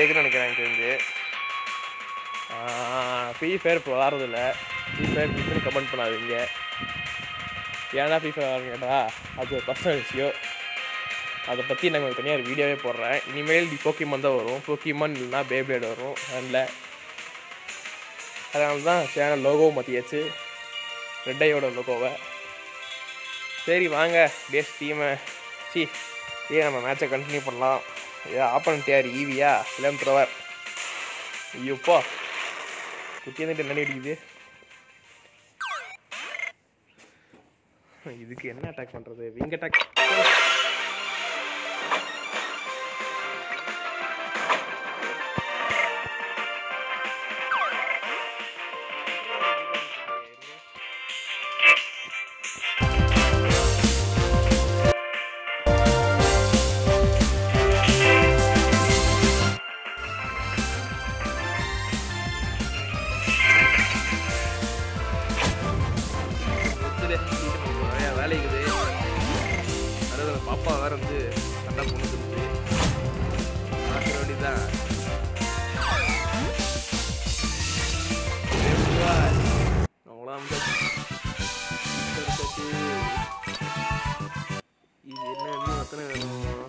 ஸ்டேஜ்னு நினைக்கிறேன் எனக்கு தெரிஞ்சு. ஃப்ரீ ஃபயர் இப்போ விளாட்றதில்ல. ஃப்ரீ ஃபயர் பிடிச்சி கமெண்ட் பண்ணாதீங்க. ஏன்னா ஃப்ரீ ஃபயர் விளாட்றேன்னு கேட்டால் அது ஒரு பர்சனல் விஷயம். அதை பற்றி நாங்கள் தனியாக ஒரு வீடியோவே போடுறேன். இனிமேல் போக்கிமான் தான் வரும். போக்கிமான் இல்லைன்னா பேப்ளேட் வரும். அதில் அதனால தான் சேனல் லோகோவை மாற்றியாச்சு, ரெட் ஐயோட லோகோவை. சரி வாங்க பேஸ் டீமை நம்ம மேட்சை கண்டினியூ பண்ணலாம். ஆப்பனண்ட் யார்? ஈவியா ஃபிலம் த்ரோவர்? ஐயோப்பா குட்டி வந்துட்டு என்ன அடிக்குது? இதுக்கு என்ன அட்டாக் பண்ணுறது? Wing attack. வேலைக்குது அதாவது பாப்பா வேற வந்து சண்டை போட்டு வேண்டிதான். அவ்வளோதான் இது என்ன இன்னும் எத்தனை வேணும்?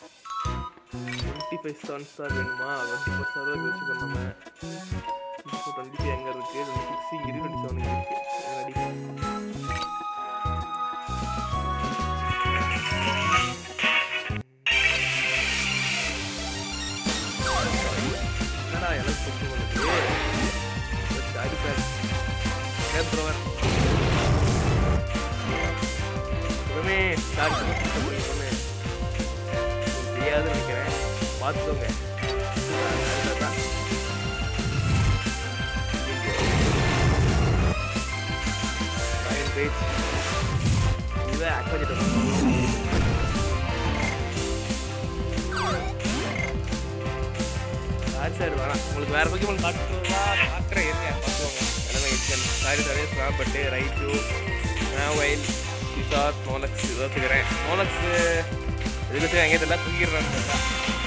25 ஸ்டார் வேணுமா? 25 ஸ்டார் தான் வச்சுக்கணும். நம்ம 25 எங்கே இருக்குது? 26 இங்கே இருக்குது, 27 இருக்குது. என்னடா எனக்கு கொண்டு வந்து சாரி சார் கேட்குறவர் எப்பவுமே ஸ்டார்ட் பண்ணி தெரியாதுன்னு நினைக்கிறேன். பார்த்துக்கோங்க. இதுவே ஆக்சுவலி சாரி வேணாம். உங்களுக்கு வேறு பக்கம் காட்டுறேன் இருங்க, பார்த்துக்கோங்க. எல்லாமே இருக்கு. சாரி ஸ்னாப்பட்டு, ரைட்டு, மேவைல், சிசார், மோலக்ஸ் இதை வச்சுக்கிறேன். மோலக்ஸு எதுக்கு வச்சு எங்கே தெரியல, தூக்கிடுறான்னு தெரியல.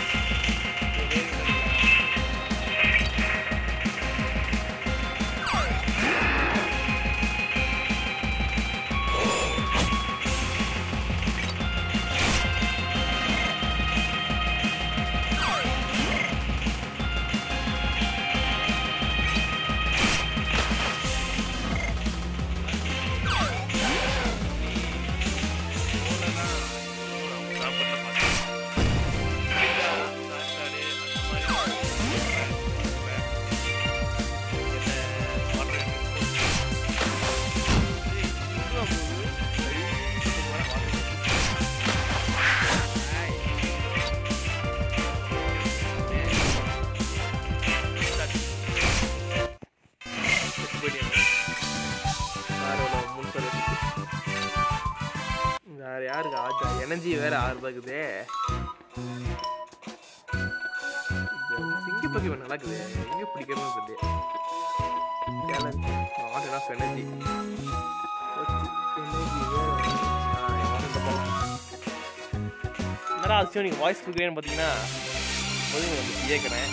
வேற யாருக்கு ஆச்சா? எனர்ஜி வேற 6 இருக்குதே. சிங்க பக்கி நடக்குது, எங்க பிடிக்கணும்னு சொல்லி சேலஞ்ச் நாட் எனஃப் எனர்ஜி. என்னடா ஆச்சு நீங்க வாய்ஸ் கொடுக்குறேன்னு பார்த்தீங்கன்னா கேட்குறேன்.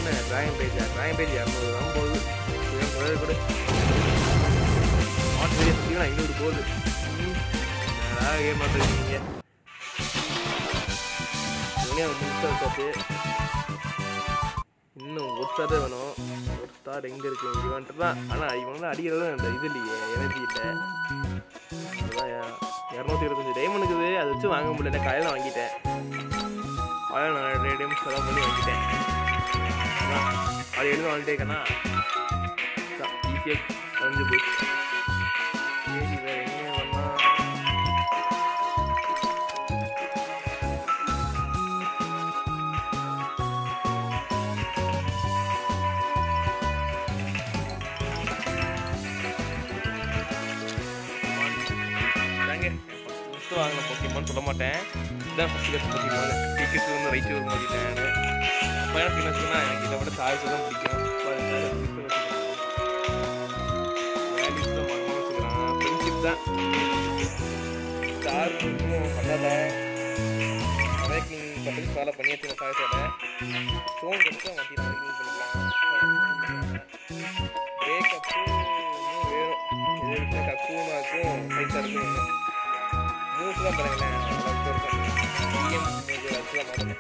என்ன டிராயிங் பேஜ் 200 தான் போகுது. கூட ஆட் வீடியோ பார்த்தீங்கன்னா 500 போகுது. கேம் பண்ணுறீங்க வச்சாச்சு. இன்னும் ஒரு ஸ்டார் தான் வேணும். ஒரு ஸ்டார் எங்கே இருக்கு இவன்ட்டு தான். ஆனால் இவன் தான் அடிக்கிறது அந்த இது இல்லையே, எனர்ஜி இல்லை. அதுதான் 225 டைமண்ட் இருக்குது. அதை வச்சு வாங்க முடியல. காலையில் வாங்கிட்டேன். காலையில் நான் டைம் செலவு பண்ணி வாங்கிட்டேன். அது எழுந்து வாங்கிட்டே இருக்கேன்னா ஈஸியாக குறைஞ்சி போயிடுச்சு. சரி வேறு எங்கே வரலாம்? வாங்கின போக்கிமான்னு சொல்ல மாட்டேன். இதுதான் ஃபஸ்ட்டு கஷ்டம் போக்கிமான். டிக்கெட்ஸ் வந்து ரைட்டு வர மாட்டேன். அப்போ என்ன ஃபீல்ஸ்னா எனக்கு இதை விட சார்ஜ் தான் பிடிக்கும். வேல்யூஸ் தான் மனமாக வச்சுக்கிறான். ஃப்ரெண்ட்ஷிப் தான் ஸ்டார் இன்னும் பண்ணலை. அவேக்னிங் பண்ணுறது ஃபாலோ பண்ணியாச்சு. சாயத்தோட ஸ்டோன் கொடுத்து மாற்றிடலாம். பண்ணிக்கலாம். பிரேக்கப்பு இன்னும் வேணும். இது இருந்தால் கக்கூனாக்கும் ஃபைட்டருக்கும் வேணும். மூவ்ஸ்லாம் பாருங்களேன். இஎம் வச்சுலாம் பாருங்க.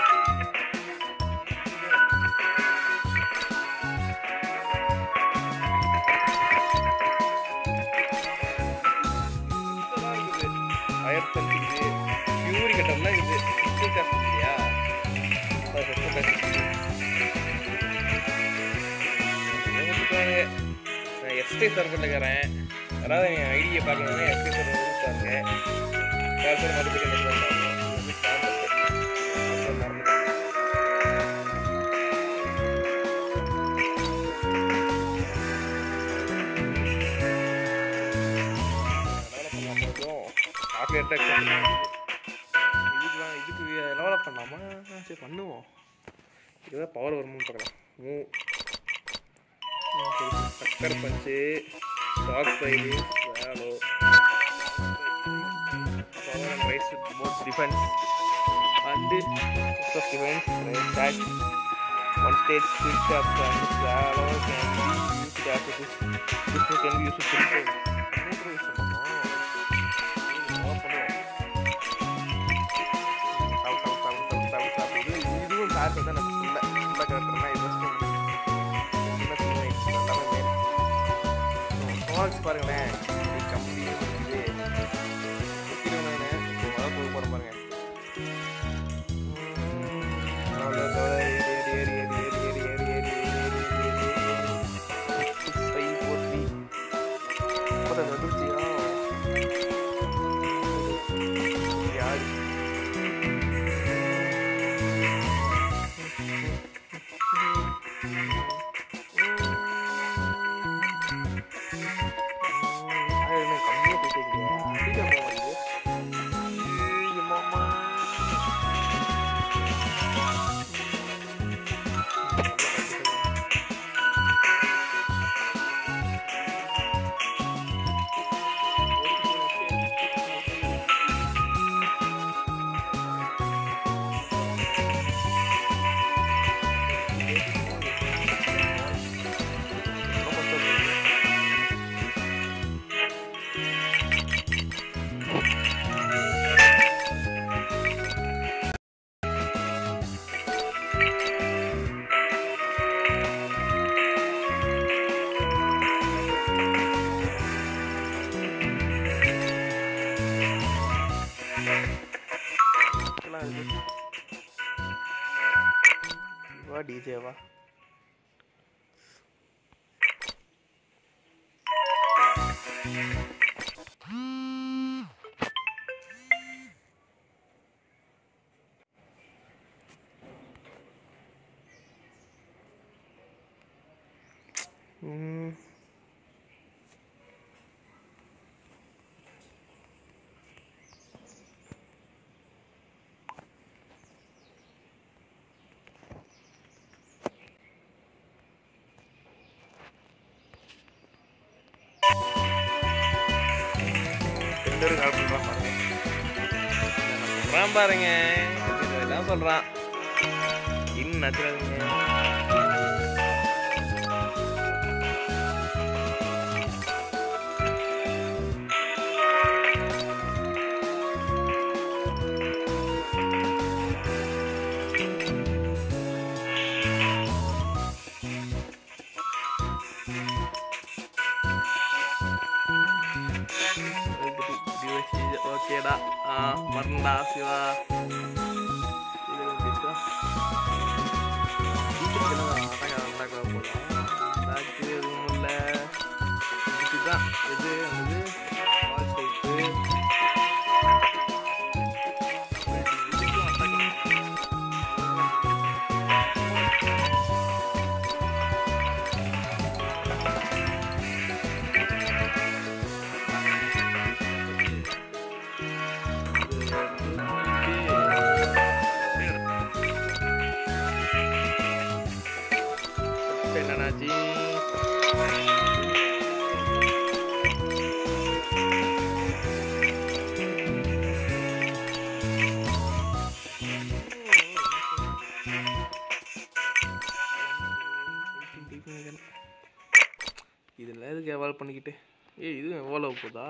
ஹயர் பண்ணிக்குது. பியூரி கட்டம்லாம் இது இல்லையா? நான் எஸ்டே சர்க்கிள் இருக்கிறேன். அதாவது என் ஐடியை பார்க்கணுன்னா எஸ்டே சர்க்கிள் பாருங்க. இதுக்கு லெவலப் பண்ணலாமா? சரி பண்ணுவோம். இதுதான் பவர் வருமானு பார்க்கலாம். சக்கர் பஞ்சு, ஸ்டாக் ஃபைலு, வேலோ, power and rise with both defense and of defense. That one stage switch up and Swallow can be used as this. This can be used 3 times. இதுவும் காசு தான் நம்ம ஃபுல்லாக கட்டுறோம்னா இது பாருங்களேன். கம்பி போகிற பாருங்க. DJவா பாருங்க இதெல்லாம் சொல்றான் இன்னும் நச்சுறாதீங்க. ஓகேடா. வரண்டா சிவா. இது என்னன்னாச்சு இதில் எதுக்கு எவால்வ் பண்ணிக்கிட்டு இது எவால்வ் போதா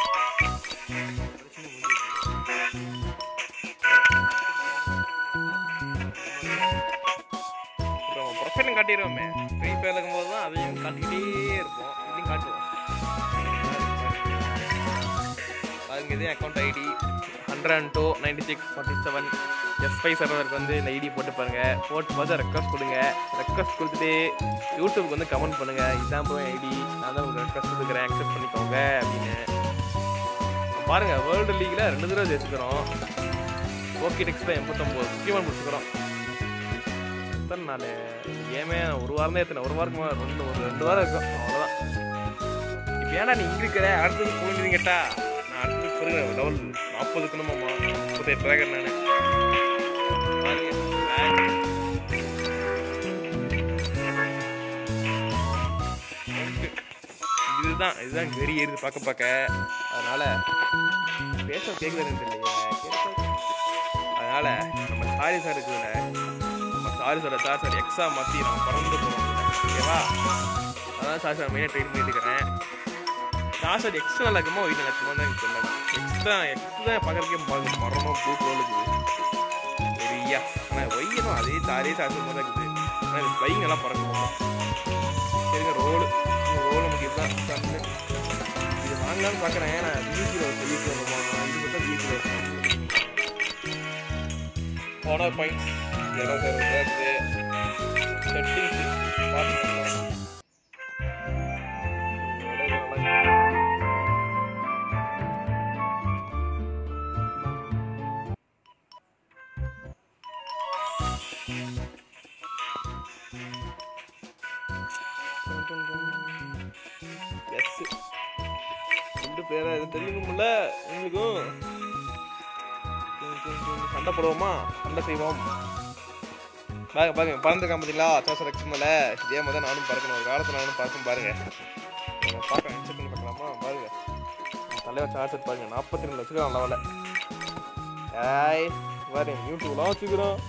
ப்ரொஃபைலும் காட்டிடுவோமே. ஃப்ரீ ஃபயர் இருக்கும்போது தான் அதையும் காட்டிக்கிட்டே இருப்போம். இதையும் காட்டுவோம். அதுங்க இதே அக்கௌண்ட் ஐடி 1029647 S5 சர்வருக்கு வந்து இந்த ஐடி போட்டு பாருங்கள். போட்டு பார்த்து ரெக்வஸ்ட் கொடுங்க. ரெக்வஸ்ட் கொடுத்துட்டு யூடியூப்க்கு வந்து கமெண்ட் பண்ணுங்கள். இதுதான் ப்ரோ ஐடி, நான் தான் உங்களுக்கு ரெக்வஸ்ட் கொடுக்குறேன், அக்செப்ட் பண்ணிக்கோங்க அப்படின்னு. பாருங்கள், வேர்ல்டு லீகில் 2 தடவை ஜெயிச்சுக்கிறோம். ஓகே டெக்ஸ்ட்டில் 89 முக்கியமாக முடிச்சுக்கிறோம். எத்தனை நாள் கேமே ஒரு வாரம் தான் எத்தனை, ஒரு வாரத்துக்கு ஒரு 2 வாரம் இருக்கும், அவ்வளோதான். இப்போ ஏன்னா நீ இங்கே இருக்கிற அடுத்தது போயிருந்தீங்க கேட்டா, நான் அடுத்தது பிறகு லெவல் 40 இருக்கணுமாம்மா. 38 ட்ராகன் நான் இதுதான் வெறி ஏறுது பார்க்க. அதனால பேச கேட்குறது இல்லையா, அதனால நம்ம சாரி சார் இருக்குதுல்ல, நம்ம சாரி சார் எக்ஸா மாற்றி நம்ம பறந்து போகிறோம். ஓகேவா? அதான் சாரி சார் மெயினாக ட்ரெயின் பண்ணிட்டு இருக்கிறேன். சாரி சார் எக்ஸ் நல்லா இருக்குமோ வீட்டில் நடக்குமோ தான் எனக்கு தெரியல. எக்ஸ் தான் பார்க்குறக்கே மரமாக பூ இருக்குது பெரியா. ஆனால் ஒய்யணும் அதே சாரி சார் தான் இருக்குது. ஆனால் இது ஃப்ளைங் எல்லாம் பறக்கும். சரிங்க, ரோடு நமக்கு இதுதான் கண்ணு. இது வாங்கலான்னு பார்க்குறேன். நான் வீட்டில் வருமா இது மட்டும் வீட்டில் ஓனர் பாயிண்ட்ஸ் இருக்குது. செட்டிங்ஸ் பார்த்து பேரா எதுவும் தெரியணும்ல உங்களுக்கும். சண்டை போடுவோமா? சண்டை செய்வோம். பாருங்க பறந்துருக்கான் பார்த்தீங்களா சார்ஜர் எக்ஸ் மேலே. இதே மாதிரி தான் நானும் பறக்கணும். ஒரு காலத்தில் நானும் பறக்கும் பாருங்க. பார்க்க செக் பண்ணி பார்க்கலாமா? பாருங்க தலைவர் சார்ஜர் பாருங்க 42 வச்சுக்கிறோம் லெவலில். பாருங்க யூடியூப்லாம் வச்சுக்கிறோம்.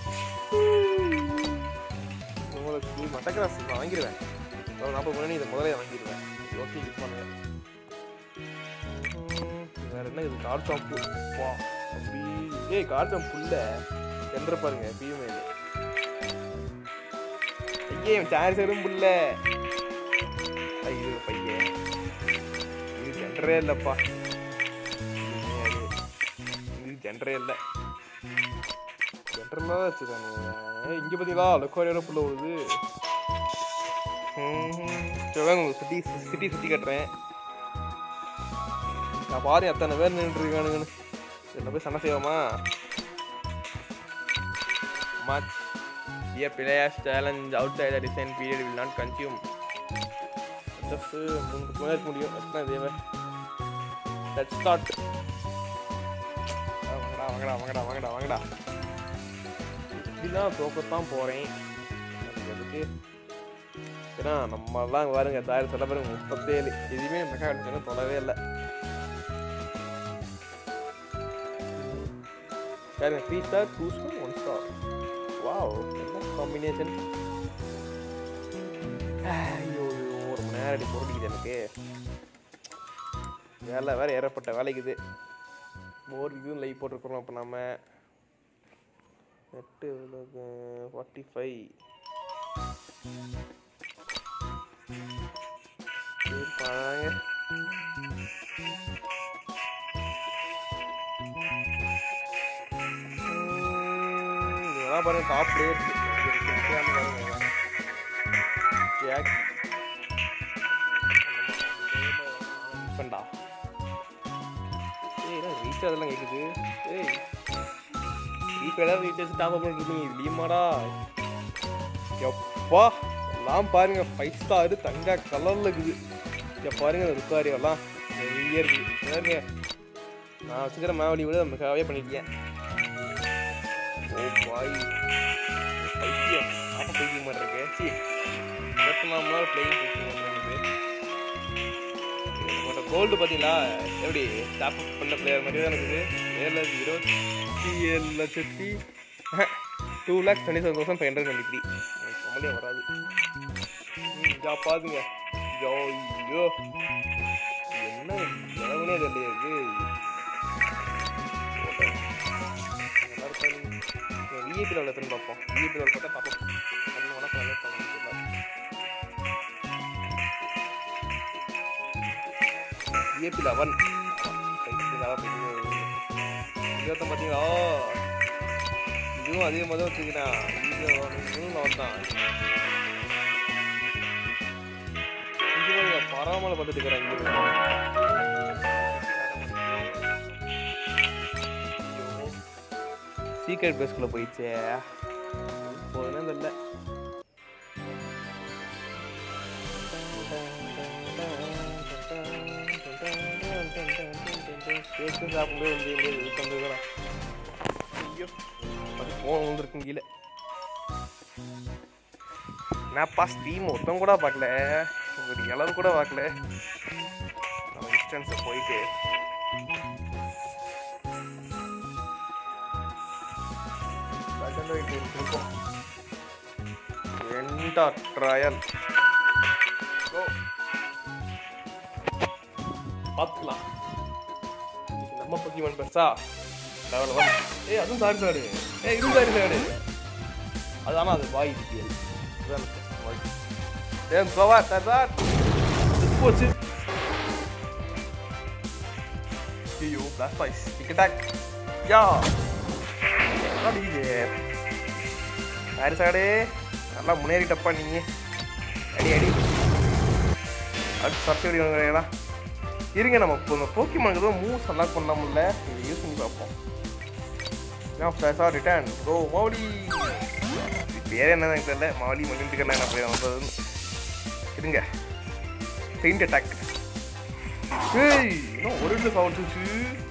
உங்களுக்கு மட்டக்கிராஸ் நான் வாங்கிடுவேன். 40 மணி இதை முதலே வாங்கிடுவேன். ஓகே யூஸ் பண்ணுங்க. வேற என்ன இது? கார்டாம்பு வா அப்படி. கார்டாம்பு இல்லை என்ற பாருங்க ஃபீமேல். ஐயே சார்ஜரும் புல்ல. ஐயோ பையன் இது ஜென்ரே இல்லைப்பா. இது ஜென்ரே இல்லை. ஜென்ரலாக தான் வச்சுருக்காங்க. இங்கே பார்த்தீங்களா லொக்கோரியோட புள்ள வருது. உங்களுக்கு சிட்டி கட்டுறேன். நான் பாரு எத்தனை பேர் நின்றுருக்கானுங்கன்னு. என்ன போய் சண்டை செய்வோமா? match. A player's challenge outside the design period will not consume. Just 3 minutes முடியும். எத்தனை தேவை? Let's start. வாங்கடா. இப்படிதான் தோக்கத்தான் போகிறேன். அதுக்கு ஏன்னா நம்மலாம் பாருங்க தாயிரம் சில பேருங்க 37 எதுவுமே மெகா அடிச்சாலும் தொடவே இல்லை. பாருங்க 3 star 2 star 1 star. வாவ் என்ன காம்பினேஷன். ஐயோ ஒரு மணி நேரம் அடி போட்டிக்குது எனக்கு. வேலை வேறு ஏறப்பட்ட வேலைக்குது. இதுவும் லைவ் போட்டிருக்கிறோம். அப்போ நம்ம நெட்டு 45 பாருங்க. பாருங்க டாப்லேயே இருக்கு பண்ணா ரீச் அதெல்லாம் கேட்குது. ஏய் ரீஃபைலாம் ரீசார்ஜ் டாப் அப் பண்ணிருக்கீங்க இல்லையுமாடா? எப்பா எல்லாம் பாருங்க 5 ஸ்டார் தங்க கலரில் இருக்குது. இங்கே பாருங்க ருக்காரி எல்லாம் வெளியே இருக்குது பாருங்க. நான் வச்சுக்கிற மாவலி விட மிகவே பண்ணிட்டேன். ஓ பாய் பைத்தியம் அப்போ பைத்தியம் பண்ணுறேன். சரி 24 நாள் பிளேயிங் பைத்தியம் பண்ணுறது. உங்கள்கிட்ட கோல்டு பார்த்தீங்களா எப்படி டாப் அப் பண்ண பிளேயர் மாதிரி தான் இருக்குது. 7,27,00,000 2,27,523 நம்மளே வராது. பாருங்க ஐயோ என்ன இளவுனே தெரியலையே இது. விஐபி லெவலில் எத்தனை பார்ப்போம். விஐபி லெவல் பார்த்தா பார்ப்போம். விஐபி 11 இருபத்தம் பார்த்தீங்களா? இதுவும் அதே மாதிரி தான் வச்சுக்கிறேன். இதுவும் தான் பராமலை பார்த்துட்டு இருக்கிறாங்க. சீக்ரெட் பிளேஸ்குள்ள போயிடுச்சே போதுன்னா தெரியல. சாப்பிடும்போது வந்து இது பண்ணுறதுதான். ஐயோ அது ஃபோன் வந்துருக்கும் கீழே. நான்ப்பா ஸ்ட்ரீம் ஒருத்தம் கூட பார்க்கல, ஒரு இளவு கூட பார்க்கல. நம்ம இன்ஸ்டன்ஸை போயிட்டு இருக்கோம். என்டா ட்ரையல் பார்த்துக்கலாம். நம்ம பக்கிமன் பெருசா லெவல் 1. ஏய் அதுவும் சாரி சாடு. இதுவும் சாரி சாடு. அது ஆனால் அது வாய் டிபிஎல் ஏன் கோவா சார் போச்சு. ஐயோ பிளாஸ்ட் பாய்ஸ் டிக் அட்டாக் யா சாரி சாடு நல்லா முன்னேறிட்டப்பா நீங்கள். அடி அடி அது சர்ச்சை வாங்குறீங்களா? இருங்க நம்ம இப்போ இந்த போக்கிமானுக்கு தான் மூவ் செலக்ட் பண்ண முடியல. இதை யூஸ் பண்ணி பார்ப்போம். ரிட்டர்ன் ப்ரோ மௌலி பேர் என்ன எனக்கு தெரியல. மௌலி மகிழ்ந்துக்கலாம் என்ன பேர் வந்ததுன்னு. இருங்க பெயிண்ட் அட்டாக். ஏய் இன்னும் ஒரு ரெண்டு சாப்பிட்டுச்சு.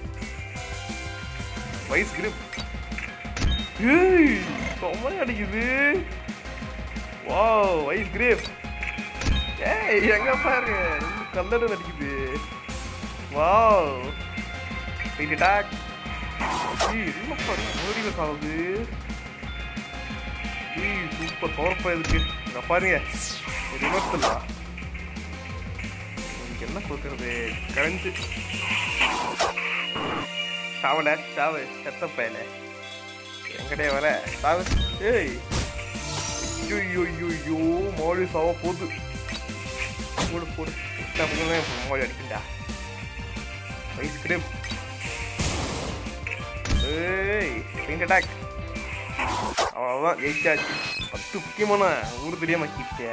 Wise grip. ஏய் ரொம்ப அடிக்குது. Wow vice grip. ஏய் எங்க பாரு கல்லடு அடிக்குது. Wow paint attack. என்னப்பா ஓடிவ சாகுது. சூப்பர் பவர்ஃபுல்லாக இருக்கு. இங்கே பாருங்க ரிவர்ஸ்லா உங்களுக்கு என்ன கொடுக்கறது கரைஞ்சு சாவல சாவு செத்தப்பையில எங்கடைய வர சாவு. ஏய் ஐயோ மோடி சாவ போகுது. போடு போடு மோடி அடிக்கிண்டா. ஐஸ்கிரீம். ஏய் பெயிண்ட் அட்டாக். அவ்வளோதான் ஜெயிச்சாச்சு. 10 முக்கியமான ஊர் தெரியாம கிட்டே.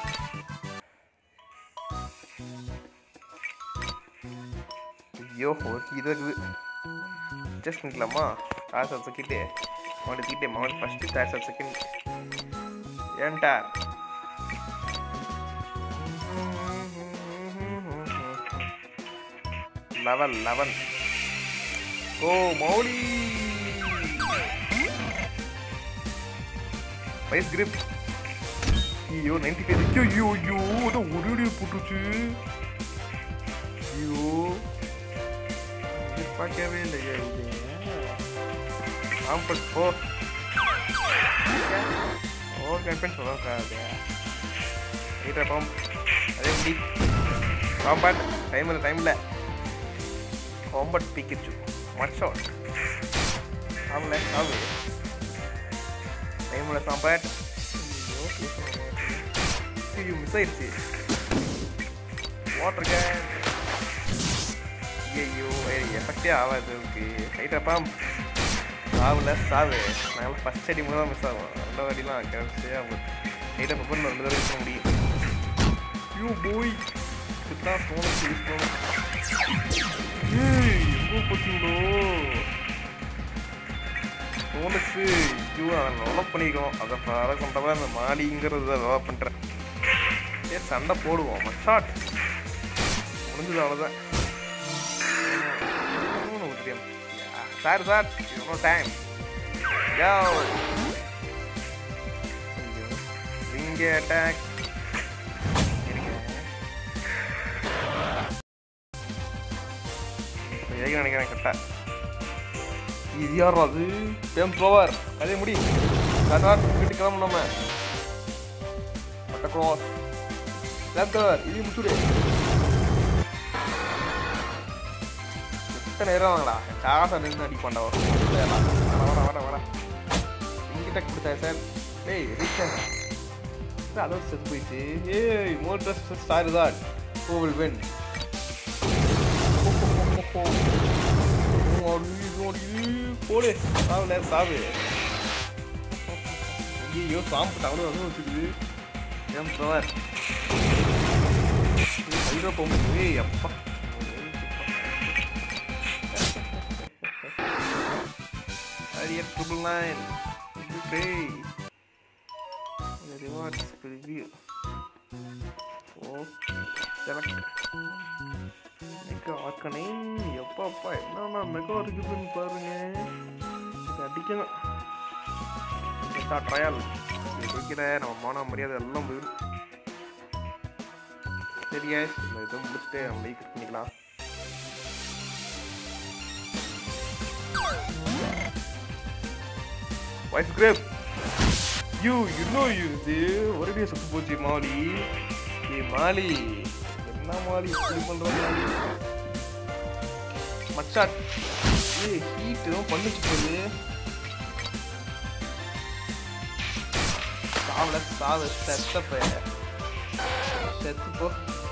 ஐயோ ஒரு இது இருக்குது. அட்ஜஸ்ட் பண்ணிக்கலாமா? 3 செகண்ட் மாவட்ட தீட்டே மாவட்ட ஃபஸ்ட்டு 3 செகண்ட் ஏன்டா level 11. ஓ மௌலி வைஸ் கிரிப். ஐயோ 95. ஐயோ ஐயோ அதான் ஒரு அடி போட்டுச்சு. ஐயோ பார்க்கவே இல்லையா இது. காம்பட் போ ஓ கேம்பன் சொல்லுவாங்க. ரைட்டர் பம்ப் அதே எப்படி காம்பட் டைமில் காம்பட் பிக்கிச்சு ஒன் ஷாட் ஆகல ஆகு டைமில் காம்பட். ஐயோ மிஸ் ஆயிடுச்சு. Water can. ஐயோ எஃபெக்டே ஆகாது. Okay writer pump. சாவுல சாவு. நாங்கள் ஃபஸ்ட் அடி மூலம் தான் மிஸ் ஆகும். ரெண்டாவது அடிலாம் கடைசியாக அவங்க நைட்டாக ப்ரிப்பேர் 2 தடவை யூஸ் பண்ண முடியும். யூ போய் இதுதான் ஃபோனுக்கு யூஸ் பண்ணணும். எவ்வளோ போச்சுங்களோ ஃபோனுக்கு ஐயோ அதை டெவலப் பண்ணிக்கணும். அதை கொண்டதான் இந்த மாடிங்கிறத டெவலப் பண்ணுறேன். சரி சண்டை போடுவோம். மச்சாட் முடிஞ்சது அவ்வளோதான். Sir sir no time yo இங்கே அட்டாக் நினைக்கிறேன் கரெக்டா. இது யாரும் அது பேம் ப்ளோவர் அதே முடி வீட்டு கிளம்பு நம்ம பட்டக்குளோர் லேப்டவர் இது முச்சுடு. எத்தனை நேரம் வாங்களா காசை நின்று அடிப்பாண்டா. வர வர இங்கிட்ட கொடுத்தா சார். ஏய் ரீச்சர் அதோட செத்து போயிடுச்சு. ஏய் மோட்டர் ஸ்டார் தான் ஹூ வில் வின். போடு சாவுல சாவு. ஐயோ சாம்பு டவுன் அதுவும் வச்சுக்குது. ஏன் ப்ளோவர் ஹைட்ரோ பம்பு. ஏய் அப்பா Ariat Triple 9 Pay rewards preview. Select Mega Arcanine. எப்பப்பா என்னன்னா மெகா இருக்குதுன்னு பாருங்க. இது அடிக்கணும். ட்ரையல் இது வைக்கிற நம்ம மான மரியாதை எல்லாம் போயிடும். சரியா இதை முடிச்சுட்டு நம்ம லைக் பண்ணிக்கலாம். Vice grip. You know இது ஒரே சுத்து போச்சு மாலி. ஏய் மாலி என்ன மாலி இப்படி பண்றாங்க மச்சாட். ஏய் ஹீட் ஏதோ பண்ணிச்சு போகுது. சாவல சாவ செத்தப்ப செத்து போ.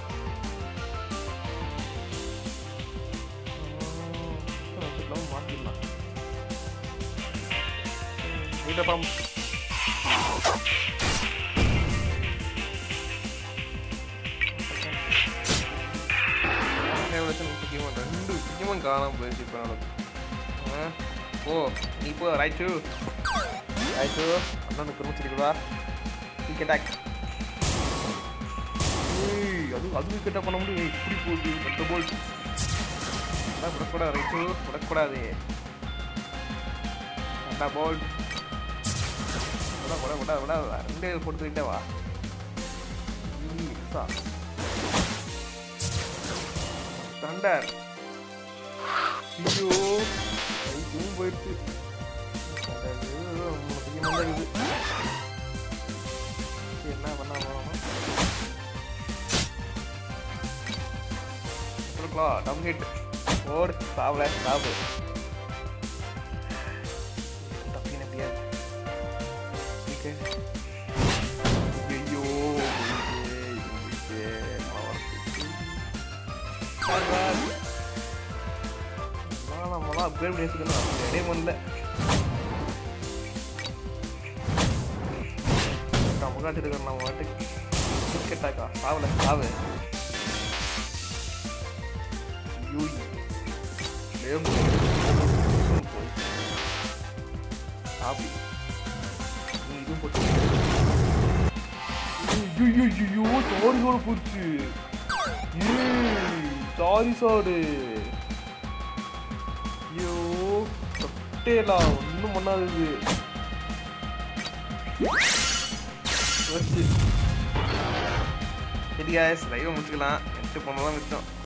மாத்திடலாம் Pam. Pokemon காணாம போயிடுச்சு இப்போ நமக்கு. ஓ நீ இப்போ ரைட்டு அண்ணனுக்கு குறுமிச்சிருக்குதா. Weak attack. அது வீக் அட்டாக் பண்ண முடியும். இப்படி போகுது பட்ட போல்ட். விடக்கூடாது ரைட்டு விடக்கூடாது. பட்ட போல்ட் விட 2 போட்டுக்கிட்டே வா. தண்டர் ஐயோ இதுவும் போயிடுச்சு. என்ன பண்ண போறோம். டபுள் ஹிட் ஓடு சாவல சாவு. ஐயோ நம்மளாம் அப்கிரேட் பண்ணி வச்சுக்கணும். ரெடே பண்ணல முன்னாடி இருக்கிற நம்ம வாட்டுக்கு கிரிக்கெட்டாக்கா சாவல சாவு. சாப்பி இதுவும் போட்டு சாரியோட போச்சு. சாரி சாடு. ஐயோ தொட்டேலா ஒன்றும் பண்ணாதது. சரி guys லைவ் முடிச்சுக்கலாம். 8 பண்ணதான் மிச்சம்.